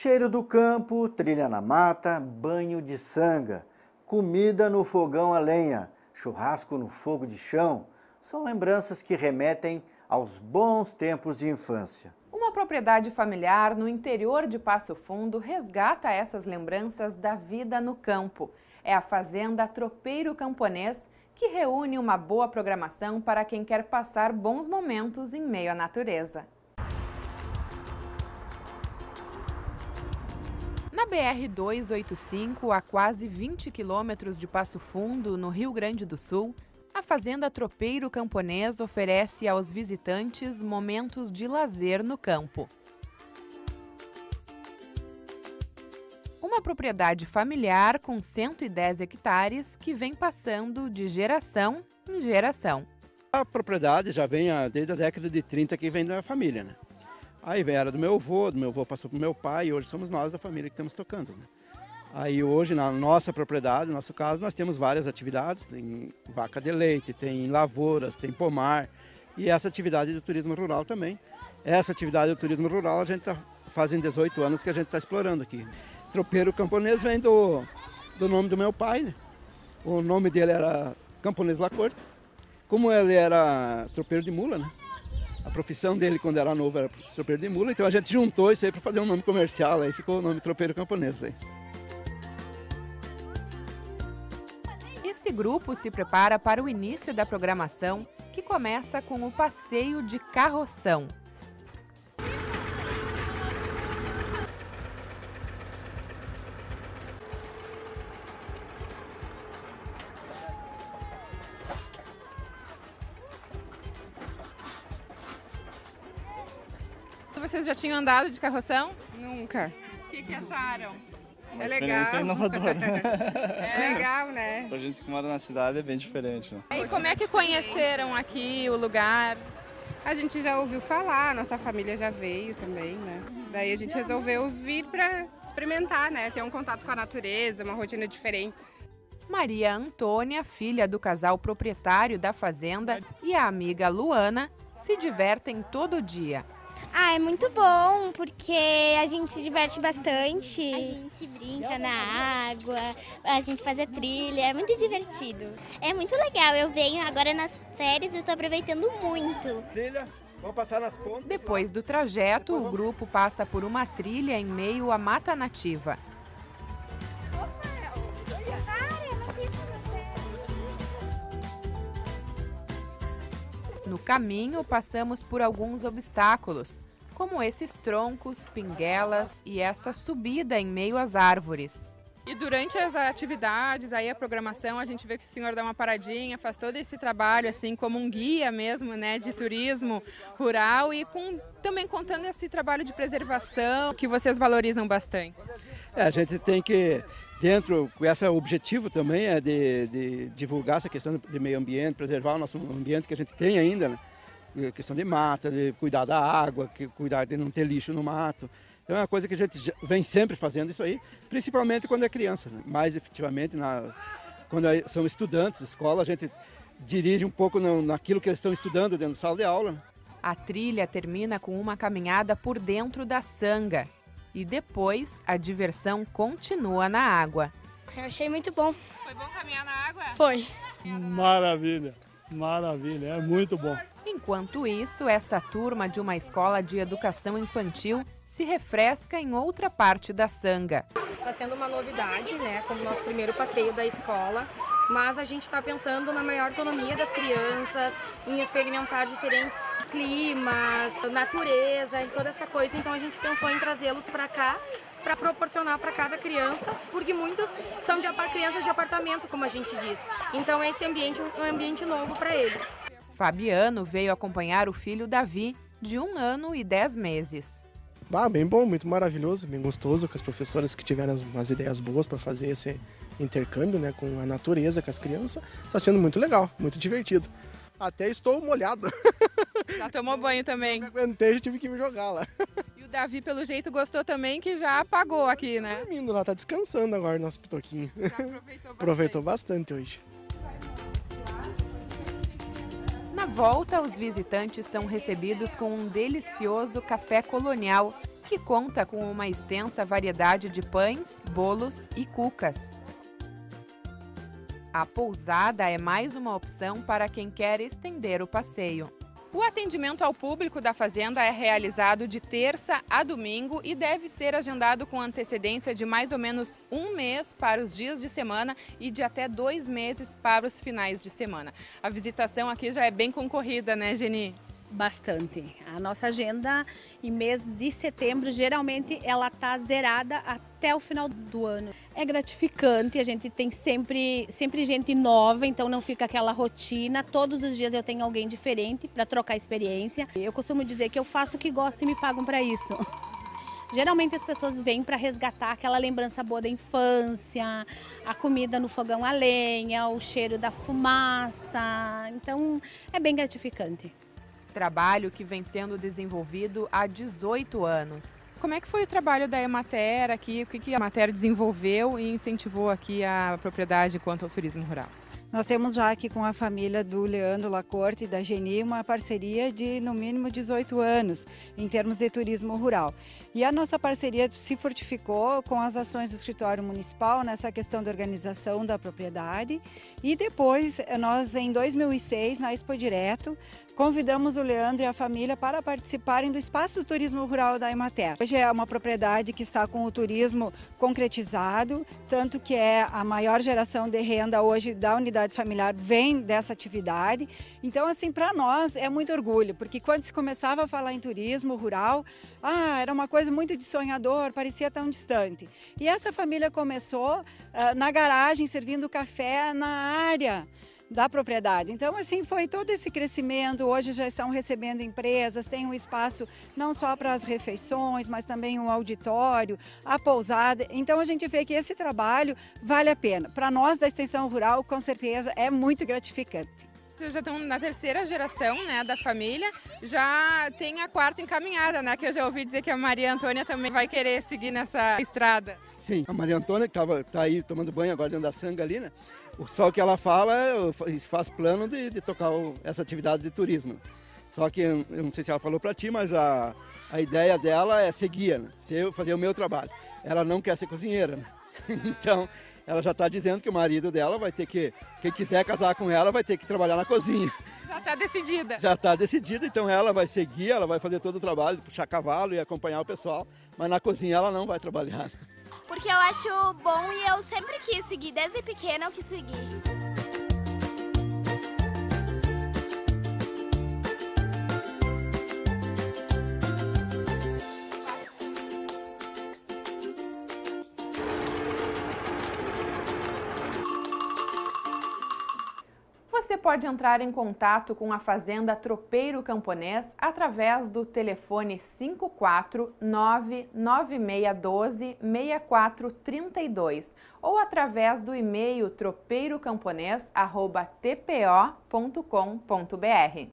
Cheiro do campo, trilha na mata, banho de sanga, comida no fogão a lenha, churrasco no fogo de chão, são lembranças que remetem aos bons tempos de infância. Uma propriedade familiar no interior de Passo Fundo resgata essas lembranças da vida no campo. É a Fazenda Tropeiro Camponês, que reúne uma boa programação para quem quer passar bons momentos em meio à natureza. Na BR-285, a quase 20 quilômetros de Passo Fundo, no Rio Grande do Sul, a Fazenda Tropeiro Camponês oferece aos visitantes momentos de lazer no campo. Uma propriedade familiar com 110 hectares que vem passando de geração em geração. A propriedade já vem desde a década de 30 que vem da família, né? Aí era do meu avô passou para o meu pai e hoje somos nós da família que estamos tocando, né? Aí hoje na nossa propriedade, no nosso caso, nós temos várias atividades, tem vaca de leite, tem lavouras, tem pomar e essa atividade do turismo rural também. Essa atividade do turismo rural a gente está fazem 18 anos que a gente está explorando aqui. Tropeiro Camponês vem do nome do meu pai, né? O nome dele era Camponês Lacorte. Como ele era tropeiro de mula, né? A profissão dele quando era novo era tropeiro de mula, então a gente juntou isso aí para fazer um nome comercial, aí ficou o nome Tropeiro Camponês. Daí. Esse grupo se prepara para o início da programação, que começa com o passeio de carroção. Vocês já tinham andado de carroção? Nunca. O que acharam? É legal. Experiência inovadora. É legal, né? Pra gente que mora na cidade é bem diferente. Né? E como é que conheceram aqui o lugar? A gente já ouviu falar, nossa família já veio também, né? Daí a gente resolveu vir para experimentar, né? Ter um contato com a natureza, uma rotina diferente. Maria Antônia, filha do casal proprietário da fazenda, e a amiga Luana se divertem todo dia. Ah, é muito bom, porque a gente se diverte bastante. A gente brinca na água, a gente faz a trilha, é muito divertido. É muito legal, eu venho agora nas férias e estou aproveitando muito. Trilha, vamos passar nas pontas. Depois do trajeto, o grupo passa por uma trilha em meio à mata nativa. No caminho, passamos por alguns obstáculos, como esses troncos, pinguelas e essa subida em meio às árvores. E durante as atividades, aí a programação, a gente vê que o senhor dá uma paradinha, faz todo esse trabalho assim como um guia mesmo, né, de turismo rural e também contando esse trabalho de preservação que vocês valorizam bastante. A gente tem que, dentro, com esse objetivo também é de divulgar essa questão de meio ambiente, preservar o nosso ambiente que a gente tem ainda, né? Questão de mata, de cuidar da água, cuidar de não ter lixo no mato. Então é uma coisa que a gente vem sempre fazendo isso aí, principalmente quando é criança, né? Mais efetivamente, quando são estudantes de escola, a gente dirige um pouco naquilo que eles estão estudando dentro da sala de aula. Né? A trilha termina com uma caminhada por dentro da sanga. E depois, a diversão continua na água. Eu achei muito bom. Foi bom caminhar na água? Foi. Maravilha, maravilha, é muito bom. Enquanto isso, essa turma de uma escola de educação infantil se refresca em outra parte da sanga. Está sendo uma novidade, né, como nosso primeiro passeio da escola, mas a gente está pensando na maior autonomia das crianças, em experimentar diferentes climas, natureza e toda essa coisa. Então a gente pensou em trazê-los para cá, para proporcionar para cada criança, porque muitos são crianças de apartamento, como a gente diz. Então esse ambiente é um ambiente novo para eles. Fabiano veio acompanhar o filho Davi, de 1 ano e 10 meses. Bem bom, muito maravilhoso, bem gostoso, com as professoras que tiveram umas ideias boas para fazer esse intercâmbio, né, com a natureza, com as crianças. Está sendo muito legal, muito divertido. Até estou molhado. Já tomou banho também? Não aguentei, já tive que me jogar lá. E o Davi, pelo jeito, gostou também, que já apagou aqui, né? Tá dormindo lá, tá descansando agora, nosso pitoquinho. Já aproveitou Aproveitou bastante hoje. Na volta, os visitantes são recebidos com um delicioso café colonial que conta com uma extensa variedade de pães, bolos e cucas. A pousada é mais uma opção para quem quer estender o passeio. O atendimento ao público da fazenda é realizado de terça a domingo e deve ser agendado com antecedência de mais ou menos 1 mês para os dias de semana e de até 2 meses para os finais de semana. A visitação aqui já é bem concorrida, né, Geni? Bastante. A nossa agenda em mês de setembro, geralmente ela está zerada até o final do ano. É gratificante, a gente tem sempre gente nova, então não fica aquela rotina. Todos os dias eu tenho alguém diferente para trocar experiência. Eu costumo dizer que eu faço o que gosto e me pagam para isso. Geralmente as pessoas vêm para resgatar aquela lembrança boa da infância, a comida no fogão a lenha, o cheiro da fumaça. Então é bem gratificante. Trabalho que vem sendo desenvolvido há 18 anos. Como é que foi o trabalho da Emater aqui? O que a Emater desenvolveu e incentivou aqui a propriedade quanto ao turismo rural? Nós temos já aqui com a família do Leandro Lacorte e da Geni uma parceria de no mínimo 18 anos em termos de turismo rural. E a nossa parceria se fortificou com as ações do escritório municipal nessa questão da organização da propriedade. E depois, nós em 2006, na Expo Direto, convidamos o Leandro e a família para participarem do Espaço do Turismo Rural da Emater. Hoje é uma propriedade que está com o turismo concretizado, tanto que é a maior geração de renda hoje da unidade familiar vem dessa atividade. Então, assim, para nós é muito orgulho, porque quando se começava a falar em turismo rural, era uma coisa muito de sonhador, parecia tão distante. E essa família começou na garagem, servindo café na área da propriedade. Então, assim, foi todo esse crescimento. Hoje já estão recebendo empresas, tem um espaço não só para as refeições, mas também um auditório, a pousada. Então, a gente vê que esse trabalho vale a pena. Para nós da extensão rural, com certeza, é muito gratificante. Vocês já estão na terceira geração, né, da família, já tem a quarta encaminhada, né, que eu já ouvi dizer que a Maria Antônia também vai querer seguir nessa estrada. Sim, a Maria Antônia que tá aí tomando banho agora dentro da sanga ali, né, só que ela fala, faz plano de tocar essa atividade de turismo. Só que, eu não sei se ela falou para ti, mas a ideia dela é seguir, né, fazer o meu trabalho. Ela não quer ser cozinheira, né? Então ela já está dizendo que o marido dela vai ter que, quem quiser casar com ela, vai ter que trabalhar na cozinha. Já está decidida. Já está decidida, então ela vai seguir, ela vai fazer todo o trabalho, puxar cavalo e acompanhar o pessoal, mas na cozinha ela não vai trabalhar. Porque eu acho bom e eu sempre quis seguir, desde pequena eu quis seguir. Você pode entrar em contato com a Fazenda Tropeiro Camponês através do telefone 54996126432 ou através do e-mail tropeirocamponês@tpo.com.br.